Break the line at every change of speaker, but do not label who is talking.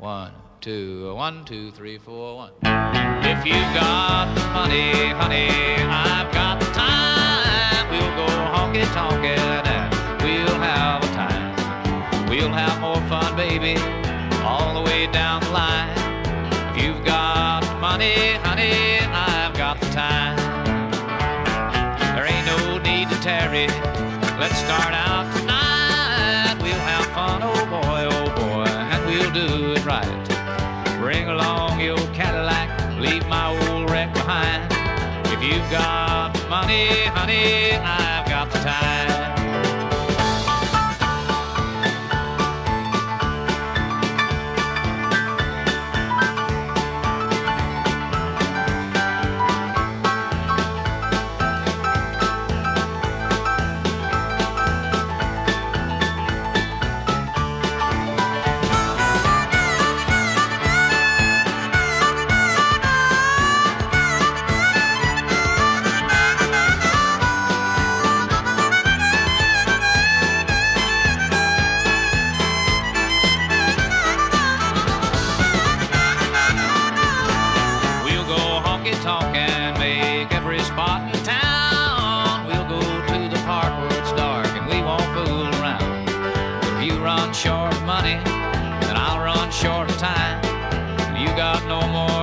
1, 2, 3, 4, 1. If you've got the money, honey, I've got the time. We'll go honky-tonkin' and we'll have a time. We'll have more fun, baby, all the way down the line. If you've got the money, honey, I've got the time. There ain't no need to tarry. Let's start out tonight. We'll have fun, oh boy, and we'll do it right. Bring along your Cadillac, leave my old wreck behind. If you've got the money, honey, I've got the time. Talk and make every spot in town. We'll go to the park where it's dark and we won't fool around. If you run short of money, then I'll run short of time. You got no more